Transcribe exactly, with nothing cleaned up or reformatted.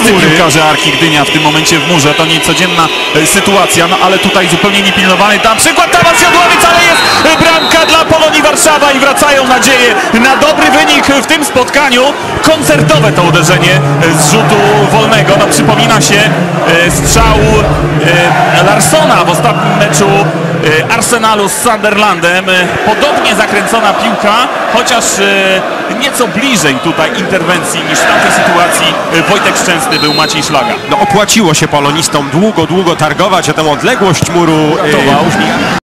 wszyscy piłkarze Arki Gdynia w tym momencie w murze, to niecodzienna e, sytuacja, no ale tutaj zupełnie niepilnowany, tam przykład Tamas Jodłowiec, ale jest e, bramka dla Polonii Warszawa i wracają nadzieje na dobry wynik w tym spotkaniu. Koncertowe to uderzenie e, z rzutu wolnego, no przypomina się e, strzał e, Larsona w ostatnim meczu e, Arsenalu z Sunderlandem. E, podobnie zakręcona piłka, chociaż e, nieco bliżej tutaj interwencji niż w tamtej sytuacji e, Wojtek Szczęsny był Maciej Szlaga. No opłaciło się polonistom długo, długo targować o tę odległość muru. Ratował.